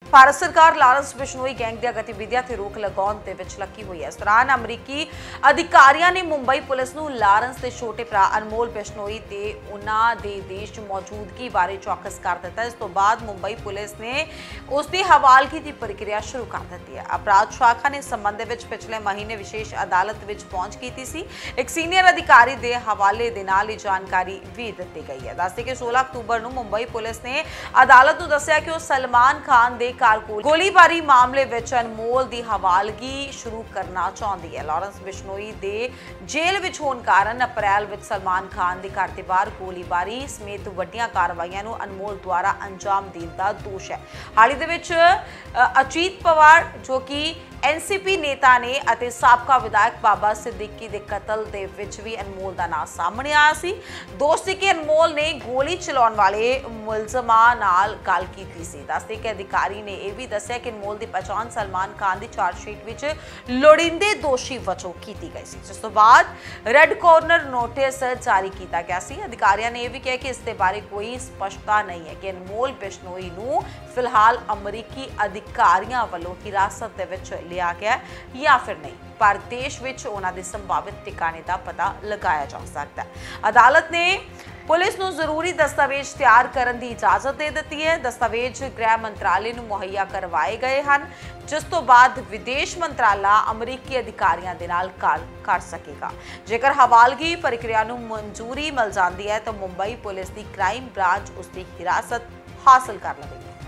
ਭਾਰਤ ਸਰਕਾਰ Lawrence Bishnoi gang ਦੀਆਂ ਗਤੀਵਿਧੀਆਂ ਤੇ ਰੋਕ ਲਗਾਉਣ ਦੇ ਵਿੱਚ ਲੱਗੀ ਹੋਈ ਹੈ। ਇਸ ਦੌਰਾਨ ਅਮਰੀਕੀ ਅਧਿਕਾਰੀਆਂ ਨੇ ਮੁੰਬਈ ਪੁਲਿਸ ਨੂੰ ਲਾਰੈਂਸ ਦੇ ਛੋਟੇ ਭਰਾ ਅਨਮੋਲ ਬਿਸ਼ਨੋਈ ਤੇ ਉਹਨਾਂ ਦੇ ਦੇਸ਼ 'ਚ ਮੌਜੂਦਗੀ ਬਾਰੇ ਚੌਕਸ ਕਰ ਦਿੱਤਾ। ਇਸ ਤੋਂ ਬਾਅਦ ਮੁੰਬਈ ਪੁਲਿਸ ਨੇ ਉਸ ਦੀ ਹਵਾਲਗੀ ਦੀ ਪ੍ਰਕਿਰਿਆ ਸ਼ੁਰੂ ਕਰ ਦਿੱਤੀ ਹੈ। ਅਪਰਾਧ ਸ਼ਾਖਾ ਨੇ ਸੰਬੰਧ ਵਿੱਚ ਪਿਛਲੇ ਮਹੀਨੇ ਵਿਸ਼ੇਸ਼ ਅਦਾਲਤ ਵਿੱਚ ਪਹੁੰਚ ਕੀਤੀ ਸੀ। ਇੱਕ ਸੀਨੀਅਰ ਅਧਿਕਾਰੀ ਦੇ ਹਵਾਲੇ ਦੇ ਨਾਲ ਇਹ ਜਾਣਕਾਰੀ ਵੀ ਦਿੱਤੀ ਗਈ ਹੈ। ਦੱਸਦੇ ਕਿ 16 ਅਕਤੂਬਰ ਨੂੰ ਮੁੰਬਈ ਪੁਲਿਸ ਨੇ ਅਦਾਲਤ ਨੂੰ ਦੱਸਿਆ ਕਿ ਉਹ ਸਲਮਾਨ ਖਾਨ ਦੇ ਗੋਲੀਬਾਰੀ ਮਾਮਲੇ ਵਿੱਚ ਅਨਮੋਲ ਦੀ ਹਵਾਲਗੀ ਸ਼ੁਰੂ ਕਰਨਾ ਚਾਹੁੰਦੀ ਹੈ। ਲਾਰੈਂਸ ਬਿਸ਼ਨੋਈ ਦੇ ਜੇਲ੍ਹ ਵਿੱਚ ਹੋਣ ਕਾਰਨ ਅਪ੍ਰੈਲ ਵਿੱਚ ਸਲਮਾਨ ਖਾਨ ਦੇ ਘਰ ਦੇ ਬਾਹਰ ਗੋਲੀਬਾਰੀ ਸਮੇਤ ਵੱਡੀਆਂ ਕਾਰਵਾਈਆਂ ਨੂੰ ਅਨਮੋਲ ਦੁਆਰਾ ਅੰਜਾਮ ਦੇਣ ਦਾ ਦੋਸ਼ ਹੈ। ਹਾਲ ਹੀ ਦੇ ਵਿੱਚ ਅਜੀਤ ਪਵਾਰ ਜੋ ਕਿ एनसीपी नेता ने ਅਤੇ ਸਾਬਕਾ ਵਿਧਾਇਕ ਬਾਬਾ ਸਿੱਦੀਕੀ ਦੇ ਕਤਲ ਦੇ ਵਿੱਚ ਵੀ ਅਨਮੋਲ ਦਾ ਨਾਮ ਸਾਹਮਣੇ ਆਇਆ ਸੀ। ਦੋਸ਼ ਸੀ ਕਿ ਅਨਮੋਲ ਨੇ ਗੋਲੀ ਚਲਾਉਣ ਵਾਲੇ ਮੁਲਜ਼ਮਾਂ ਨਾਲ ਗੱਲ ਕੀਤੀ ਸੀ। ਦੱਸਦੇ ਕਿ ਅਧਿਕਾਰੀ ਨੇ ਇਹ ਵੀ ਦੱਸਿਆ ਕਿ ਅਨਮੋਲ ਦੀ ਪਛਾਣ ਸਲਮਾਨ ਖਾਨ ਦੀ ਚਾਰਜਸ਼ੀਟ ਵਿੱਚ ਲੋੜੀਂਦੇ ਦੋਸ਼ੀ ਵਜੋਂ ਕੀਤੀ ਗਈ ਸੀ, ਜਿਸ ਤੋਂ ਬਾਅਦ ਰੈੱਡ ਕਾਰਨਰ ਨੋਟਿਸ ਜਾਰੀ ਕੀਤਾ ਗਿਆ ਸੀ। ਅਧਿਕਾਰੀਆਂ ਨੇ ਇਹ ਵੀ ਕਿਹਾ ਕਿ ਇਸ ਦੇ ਬਾਰੇ ਕੋਈ ਸਪਸ਼ਟਤਾ ਨਹੀਂ ਹੈ ਕਿ ਅਨਮੋਲ ਬਿਸ਼ਨੋਈ ਨੂੰ ਫਿਲਹਾਲ ਅਮਰੀਕੀ ਅਧਿਕਾਰੀਆਂ ਵੱਲੋਂ ਹਿਰਾਸਤ ਦੇ ਵਿੱਚ लिया गया या फिर नहीं, पर देश विच उन्हां दे संभावित ठिकाने का पता लगाया जा सकता है। अदालत ने पुलिस नूं जरूरी दस्तावेज तैयार करने की इजाजत दे दी है। दस्तावेज गृह मंत्रालय नूं मुहैया करवाए गए हैं, जिस तो बाद विदेश मंत्रालय अमरीकी अधिकारियों के नाल गल कर सकेगा। जेकर हवालगी प्रक्रिया नूं मंजूरी मिल जाती है तो मुंबई पुलिस की क्राइम ब्रांच उसकी हिरासत हासिल कर लवेगी।